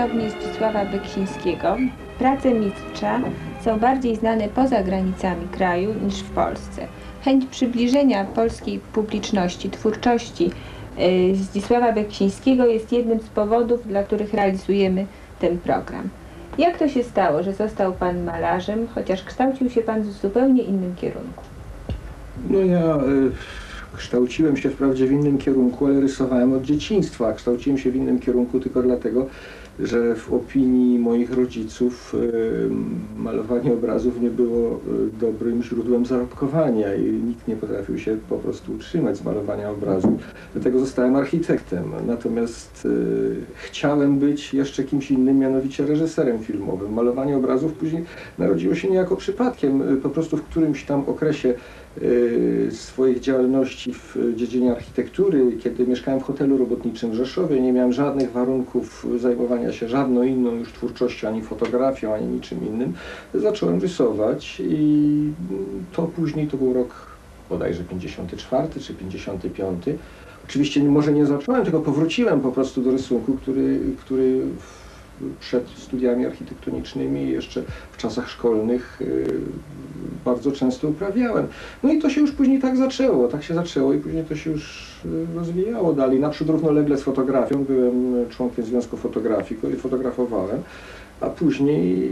formie Zdzisława Beksińskiego prace mistrza są bardziej znane poza granicami kraju niż w Polsce. Chęć przybliżenia polskiej publiczności twórczości Zdzisława Beksińskiego jest jednym z powodów, dla których realizujemy ten program. Jak to się stało, że został Pan malarzem, chociaż kształcił się Pan w zupełnie innym kierunku? No ja kształciłem się wprawdzie w innym kierunku, ale rysowałem od dzieciństwa. Kształciłem się w innym kierunku tylko dlatego, że w opinii moich rodziców malowanie obrazów nie było dobrym źródłem zarobkowania i nikt nie potrafił się po prostu utrzymać z malowania obrazów. Dlatego zostałem architektem. Natomiast chciałem być jeszcze kimś innym, mianowicie reżyserem filmowym. Malowanie obrazów później narodziło się niejako przypadkiem. Po prostu w którymś tam okresie swoich działalności w dziedzinie architektury, kiedy mieszkałem w hotelu robotniczym w Rzeszowie, nie miałem żadnych warunków zajmowania się żadną inną już twórczością, ani fotografią, ani niczym innym. Zacząłem rysować i to później, to był rok bodajże 54 czy 55. Oczywiście może nie zacząłem, tylko powróciłem po prostu do rysunku, który przed studiami architektonicznymi jeszcze w czasach szkolnych bardzo często uprawiałem. No i to się już później tak się zaczęło i później to się już rozwijało dalej. Naprzód równolegle z fotografią, byłem członkiem Związku Fotografii, fotografowałem, a później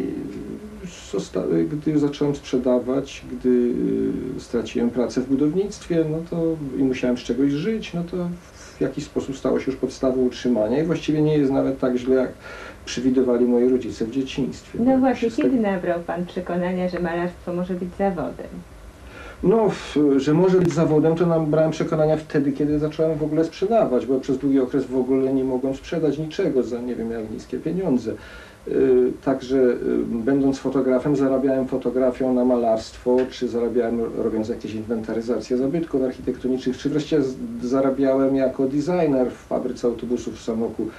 gdy zacząłem sprzedawać, gdy straciłem pracę w budownictwie, no to i musiałem z czegoś żyć, no to w jakiś sposób stało się już podstawą utrzymania i właściwie nie jest nawet tak źle, jak przewidywali moi rodzice w dzieciństwie. No właśnie, kiedy nabrał Pan przekonania, że malarstwo może być zawodem? No, że może być zawodem, to nabrałem przekonania wtedy, kiedy zacząłem w ogóle sprzedawać, bo przez długi okres w ogóle nie mogłem sprzedać niczego za nie wiem jak niskie pieniądze. Także będąc fotografem zarabiałem fotografią na malarstwo, czy zarabiałem robiąc jakieś inwentaryzacje zabytków architektonicznych, czy wreszcie zarabiałem jako designer w fabryce autobusów w Sanoku,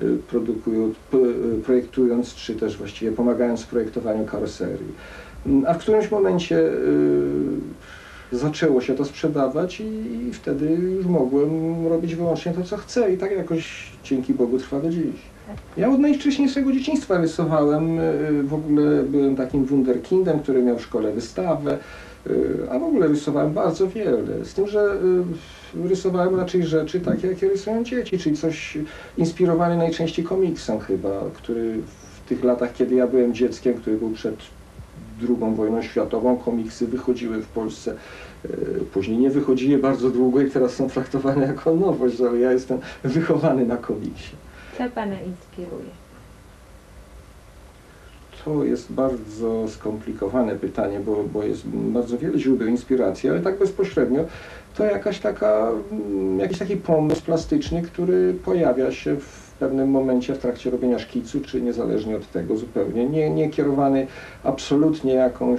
projektując, czy też właściwie pomagając w projektowaniu karoserii. A w którymś momencie zaczęło się to sprzedawać i wtedy już mogłem robić wyłącznie to, co chcę i tak jakoś dzięki Bogu trwa do dziś. Ja od najwcześniejszego dzieciństwa rysowałem, w ogóle byłem takim wunderkindem, który miał w szkole wystawę, a w ogóle rysowałem bardzo wiele, z tym, że rysowałem raczej rzeczy takie, jakie rysują dzieci, czyli coś inspirowany najczęściej komiksem chyba, który w tych latach, kiedy ja byłem dzieckiem, który był przed II wojną światową, komiksy wychodziły w Polsce, później nie wychodziły bardzo długo i teraz są traktowane jako nowość, ale ja jestem wychowany na komiksie. Co Pana inspiruje? To jest bardzo skomplikowane pytanie, bo jest bardzo wiele źródeł inspiracji, ale tak bezpośrednio to jakiś taki pomysł plastyczny, który pojawia się w pewnym momencie w trakcie robienia szkicu, czy niezależnie od tego zupełnie, nie kierowany absolutnie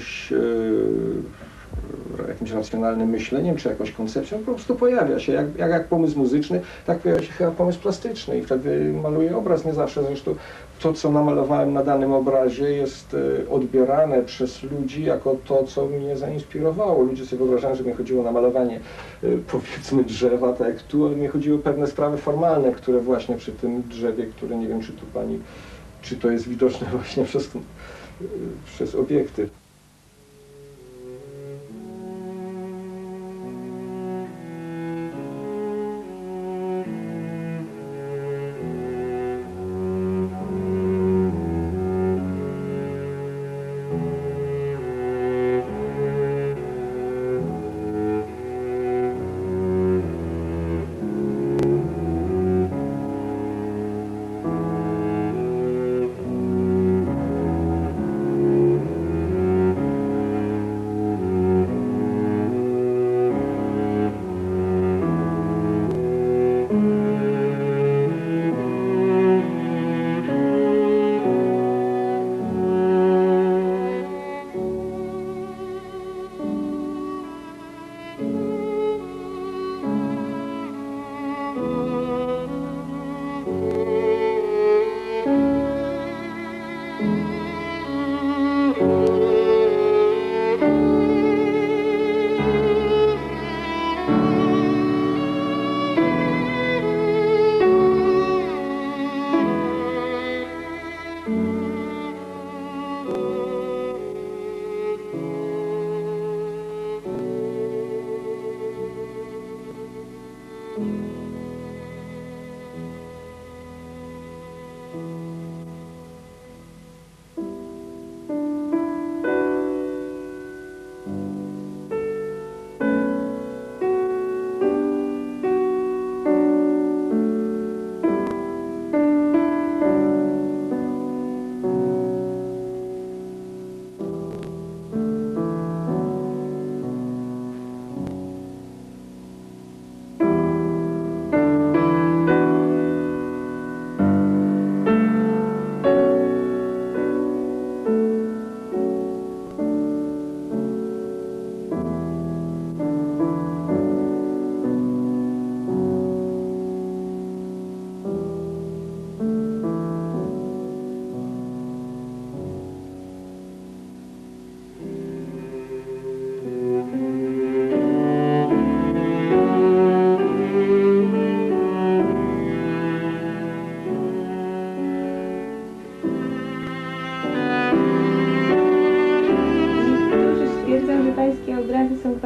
jakimś racjonalnym myśleniem, czy jakąś koncepcją, po prostu pojawia się, jak pomysł muzyczny, tak pojawia się chyba pomysł plastyczny i wtedy maluję obraz, nie zawsze zresztą to, co namalowałem na danym obrazie jest odbierane przez ludzi jako to, co mnie zainspirowało. Ludzie sobie wyobrażają, że mi chodziło na malowanie powiedzmy drzewa, tak jak tu, ale mi chodziło o pewne sprawy formalne, które właśnie przy tym drzewie, które nie wiem, czy to jest widoczne właśnie przez obiektyw.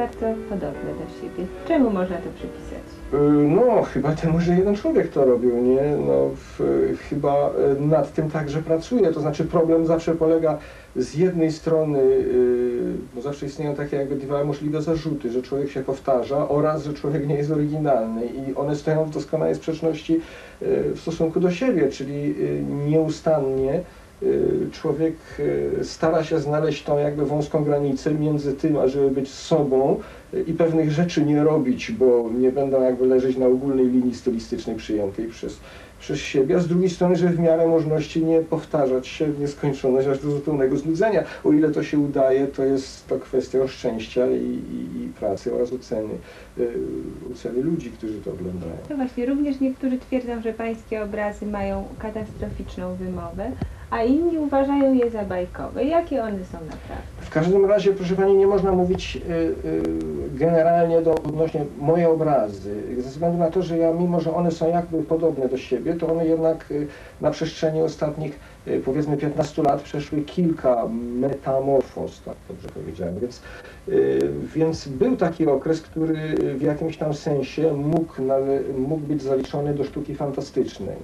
bardzo podobne do siebie. Czemu można to przypisać? No, chyba temu, że jeden człowiek to robił, nie? No, chyba nad tym także pracuje. To znaczy problem zawsze polega z jednej strony, bo zawsze istnieją takie jakby dwa możliwe zarzuty, że człowiek się powtarza oraz, że człowiek nie jest oryginalny i one stoją w doskonałej sprzeczności w stosunku do siebie, czyli nieustannie człowiek stara się znaleźć tą jakby wąską granicę między tym, ażeby być sobą i pewnych rzeczy nie robić, bo nie będą jakby leżeć na ogólnej linii stylistycznej przyjętej przez siebie, a z drugiej strony, że w miarę możliwości nie powtarzać się w nieskończoność aż do zupełnego znudzenia. O ile to się udaje, to jest to kwestia szczęścia i pracy oraz oceny ludzi, którzy to oglądają. No właśnie, również niektórzy twierdzą, że pańskie obrazy mają katastroficzną wymowę, a inni uważają je za bajkowe. Jakie one są naprawdę? W każdym razie, proszę Pani, nie można mówić generalnie odnośnie moje obrazy, ze względu na to, że ja, mimo że one są jakby podobne do siebie, to one jednak na przestrzeni ostatnich, powiedzmy 15 lat przeszły kilka metamorfoz, tak dobrze powiedziałem, więc był taki okres, który w jakimś tam sensie mógł być zaliczony do sztuki fantastycznej.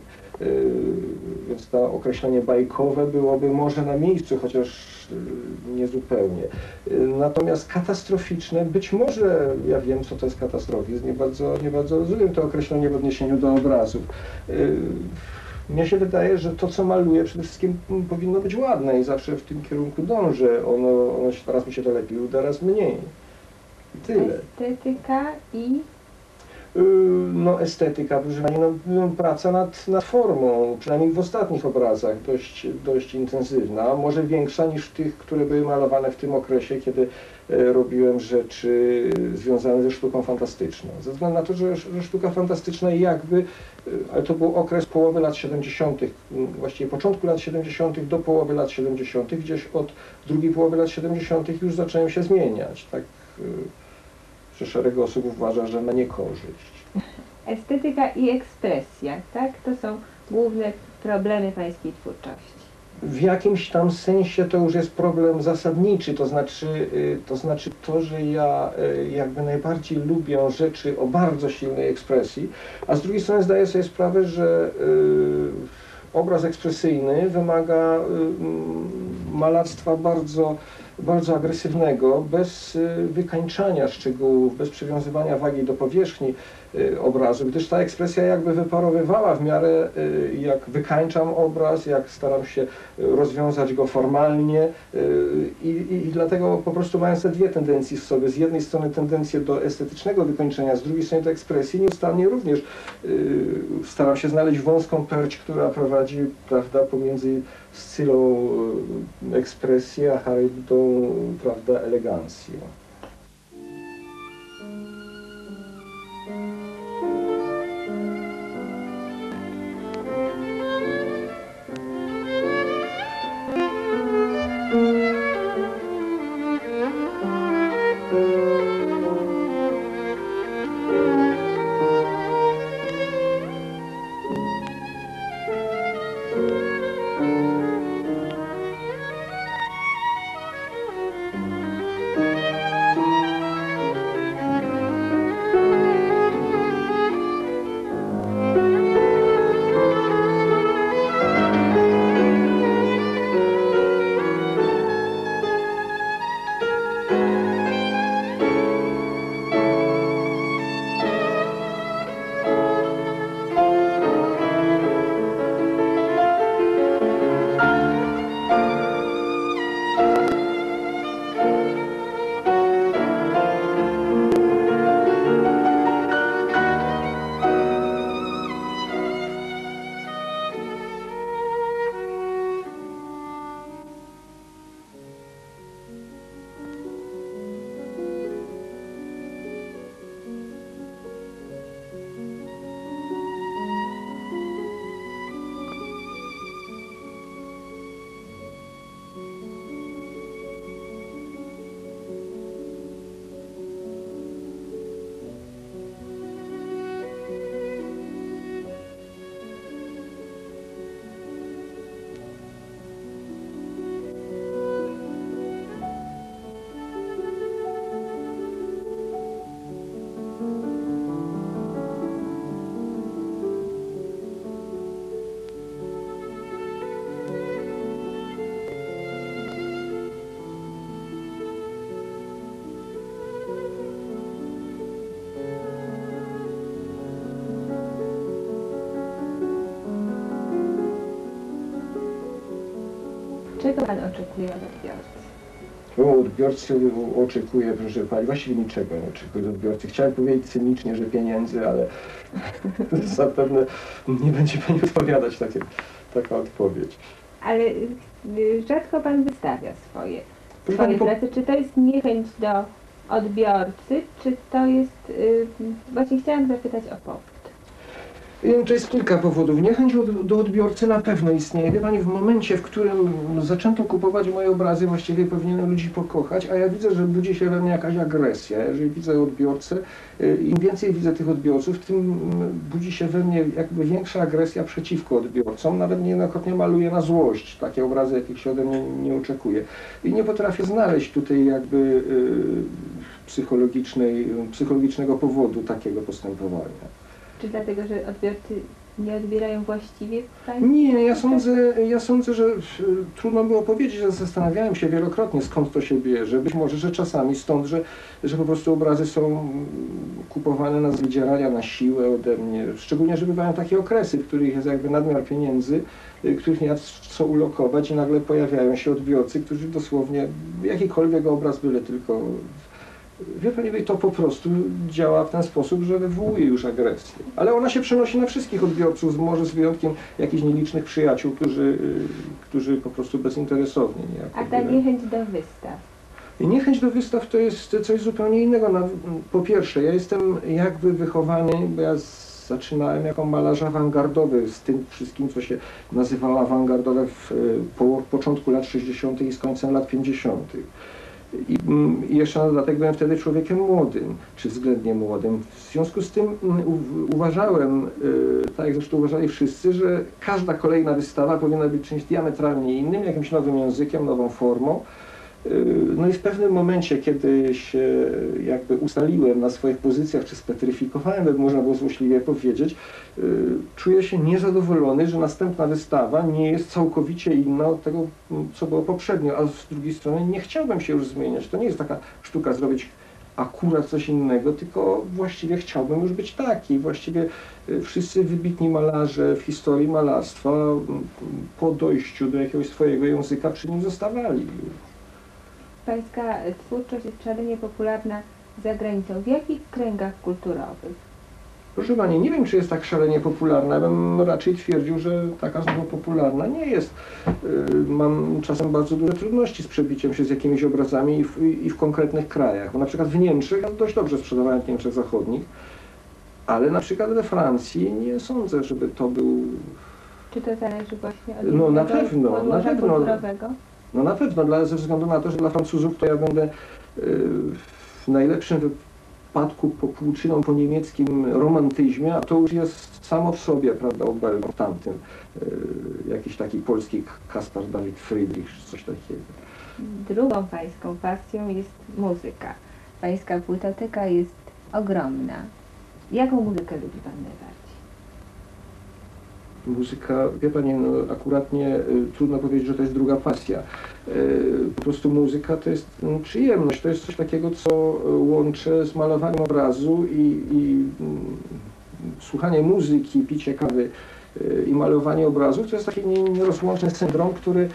Więc to określenie bajkowe byłoby może na miejscu, chociaż nie zupełnie. Natomiast katastroficzne, być może, ja wiem co to jest katastrofizm, nie bardzo rozumiem to określenie w odniesieniu do obrazów. Mnie się wydaje, że to co maluję przede wszystkim powinno być ładne i zawsze w tym kierunku dążę. Ono raz mi się to lepiej uda, raz mniej. I tyle. Estetyka i... No estetyka, proszę Pani, no, praca nad formą, przynajmniej w ostatnich obrazach dość intensywna, może większa niż tych, które były malowane w tym okresie, kiedy robiłem rzeczy związane ze sztuką fantastyczną. Ze względu na to, że sztuka fantastyczna jakby, ale to był okres połowy lat 70., właściwie początku lat 70. do połowy lat 70., gdzieś od drugiej połowy lat 70. już zacząłem się zmieniać, tak? Że szereg osób uważa, że na niekorzyść. Estetyka i ekspresja, tak? To są główne problemy pańskiej twórczości. W jakimś tam sensie to już jest problem zasadniczy, to znaczy to, że ja jakby najbardziej lubię rzeczy o bardzo silnej ekspresji, a z drugiej strony zdaję sobie sprawę, że obraz ekspresyjny wymaga malarstwa bardzo agresywnego, bez wykańczania szczegółów, bez przywiązywania wagi do powierzchni obrazu, gdyż ta ekspresja jakby wyparowywała w miarę jak wykańczam obraz, jak staram się rozwiązać go formalnie i dlatego po prostu mając te dwie tendencje w sobie, z jednej strony tendencję do estetycznego wykończenia, z drugiej strony do ekspresji, nieustannie również staram się znaleźć wąską perć, która prowadzi, prawda, pomiędzy scylą ekspresję, a charytatą, prawda, elegancję. Czego pan oczekuje od odbiorcy? Od odbiorcy oczekuję, proszę pani, właściwie niczego nie oczekuję od odbiorcy. Chciałem powiedzieć cynicznie, że pieniędzy, ale zapewne nie będzie pani odpowiadać taka odpowiedź. Ale rzadko pan wystawia swoje pani, prace. Czy to jest niechęć do odbiorcy, czy to jest... Właśnie chciałam zapytać o powód. To jest kilka powodów. Niechęć do odbiorcy na pewno istnieje. Wie pani, w momencie, w którym zaczęto kupować moje obrazy, właściwie powinienem ludzi pokochać, a ja widzę, że budzi się we mnie jakaś agresja. Jeżeli widzę odbiorcę, im więcej widzę tych odbiorców, tym budzi się we mnie jakby większa agresja przeciwko odbiorcom. Nawet niejednokrotnie maluję na złość takie obrazy, jakich się ode mnie nie oczekuje. I nie potrafię znaleźć tutaj jakby psychologicznego powodu takiego postępowania. Czy dlatego, że odbiorcy nie odbierają właściwie państwa? Nie, ja sądzę, że trudno było powiedzieć, że zastanawiałem się wielokrotnie, skąd to się bierze. Być może, że czasami stąd, że po prostu obrazy są kupowane na wydzierania, na siłę ode mnie. Szczególnie, że bywają takie okresy, w których jest jakby nadmiar pieniędzy, których nie ma co ulokować i nagle pojawiają się odbiorcy, którzy dosłownie jakikolwiek obraz, byle tylko... Wie pani, to po prostu działa w ten sposób, że wywołuje już agresję. Ale ona się przenosi na wszystkich odbiorców, może z wyjątkiem jakichś nielicznych przyjaciół, którzy po prostu bezinteresownie nie. A ta niechęć do wystaw? Niechęć do wystaw to jest coś zupełnie innego. Po pierwsze, ja jestem jakby wychowany, bo ja zaczynałem jako malarz awangardowy z tym wszystkim, co się nazywało awangardowe w początku lat 60. i z końcem lat 50. I jeszcze na dodatek byłem wtedy człowiekiem młodym, czy względnie młodym. W związku z tym uważałem, tak jak zresztą uważali wszyscy, że każda kolejna wystawa powinna być czymś diametralnie innym, jakimś nowym językiem, nową formą. No i w pewnym momencie, kiedy się jakby ustaliłem na swoich pozycjach, czy spetryfikowałem, jakby można było złośliwie powiedzieć, czuję się niezadowolony, że następna wystawa nie jest całkowicie inna od tego, co było poprzednio, a z drugiej strony nie chciałbym się już zmieniać. To nie jest taka sztuka zrobić akurat coś innego, tylko właściwie chciałbym już być taki. Właściwie wszyscy wybitni malarze w historii malarstwa po dojściu do jakiegoś swojego języka przy nim zostawali. Pańska twórczość jest szalenie popularna za granicą. W jakich kręgach kulturowych? Proszę pani, nie wiem, czy jest tak szalenie popularna. Ja bym raczej twierdził, że taka znowu popularna nie jest. Mam czasem bardzo duże trudności z przebiciem się z jakimiś obrazami i w konkretnych krajach. Bo na przykład w Niemczech, ja dość dobrze sprzedawałem w Niemczech Zachodnich, ale na przykład we Francji nie sądzę, żeby to był... Czy to zależy właśnie od podłoża kulturowego? No na pewno, ze względu na to, że dla Francuzów to ja będę w najlepszym wypadku popłuczyną po niemieckim romantyzmie, a to już jest samo w sobie, prawda, obelgą tamtym. Jakiś taki polski Kaspar David Friedrich, czy coś takiego. Drugą pańską pasją jest muzyka. Pańska płytoteka jest ogromna. Jaką muzykę lubi pan najbardziej? Muzyka, wie pani, no akuratnie trudno powiedzieć, że to jest druga pasja. Po prostu muzyka to jest przyjemność, to jest coś takiego, co łączę z malowaniem obrazu i słuchanie muzyki, picie kawy i malowanie obrazów. To jest taki nierozłączny syndrom,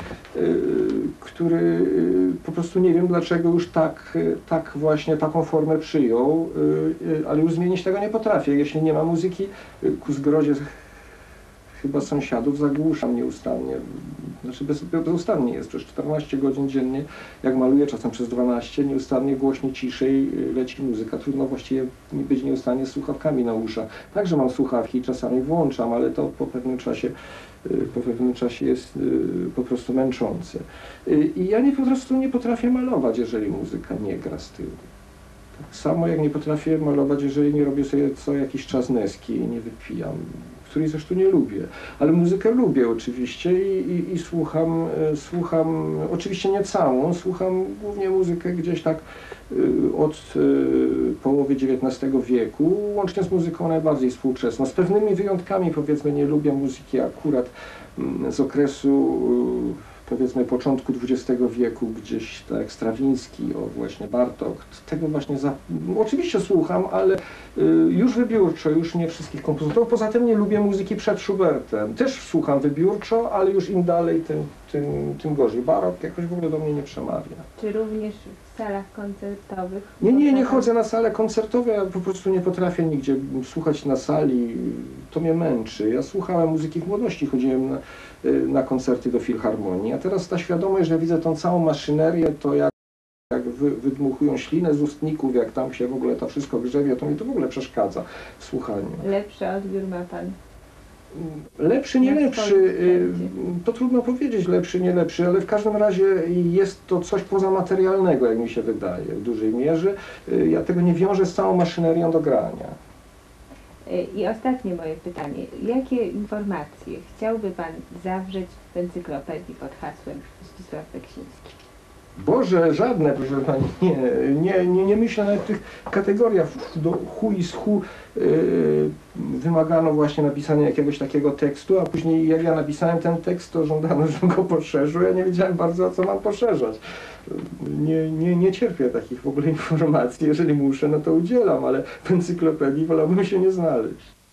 który po prostu nie wiem dlaczego już tak właśnie taką formę przyjął, ale już zmienić tego nie potrafię. Jeśli nie ma muzyki, ku zgrozie chyba sąsiadów zagłuszam nieustannie. Znaczy bezustannie jest, przez 14 godzin dziennie, jak maluję, czasem przez 12, nieustannie głośniej, ciszej leci muzyka. Trudno właściwie być nieustannie z słuchawkami na uszach. Także mam słuchawki i czasami włączam, ale to po pewnym czasie jest po prostu męczące. I ja po prostu nie potrafię malować, jeżeli muzyka nie gra z tyłu. Tak samo jak nie potrafię malować, jeżeli nie robię sobie co jakiś czas neski i nie wypijam, której zresztą nie lubię. Ale muzykę lubię oczywiście i słucham, oczywiście nie całą, słucham głównie muzykę gdzieś tak od połowy XIX wieku, łącznie z muzyką najbardziej współczesną. Z pewnymi wyjątkami, powiedzmy, nie lubię muzyki akurat z okresu powiedzmy początku XX wieku, gdzieś tak jak Strawiński, właśnie Bartok, tego właśnie oczywiście słucham, ale już wybiórczo, już nie wszystkich kompozytorów. Poza tym nie lubię muzyki przed Schubertem. Też słucham wybiórczo, ale już im dalej, tym gorzej. Barok jakoś w ogóle do mnie nie przemawia. Czy również w salach koncertowych? Nie chodzę na sale koncertowe, ja po prostu nie potrafię nigdzie słuchać na sali, to mnie męczy. Ja słuchałem muzyki w młodości, chodziłem na koncerty do filharmonii, a teraz ta świadomość, że widzę tą całą maszynerię, to jak wydmuchują ślinę z ustników, jak tam się w ogóle to wszystko grzebie, to mi to w ogóle przeszkadza w słuchaniu. Lepszy odbiór ma pan? Lepszy, nie lepszy, to trudno powiedzieć, lepszy, nie lepszy, ale w każdym razie jest to coś pozamaterialnego, jak mi się wydaje, w dużej mierze. Ja tego nie wiążę z całą maszynerią do grania. I ostatnie moje pytanie. Jakie informacje chciałby pan zawrzeć w encyklopedii pod hasłem Zdzisław Beksiński? Boże, żadne, proszę pani, nie myślę nawet w tych kategoriach. Do hu i z hu wymagano właśnie napisania jakiegoś takiego tekstu, a później jak ja napisałem ten tekst, to żądano, żebym go poszerzył. Ja nie wiedziałem bardzo, co mam poszerzać. Nie cierpię takich w ogóle informacji. Jeżeli muszę, no to udzielam, ale w encyklopedii wolałbym się nie znaleźć.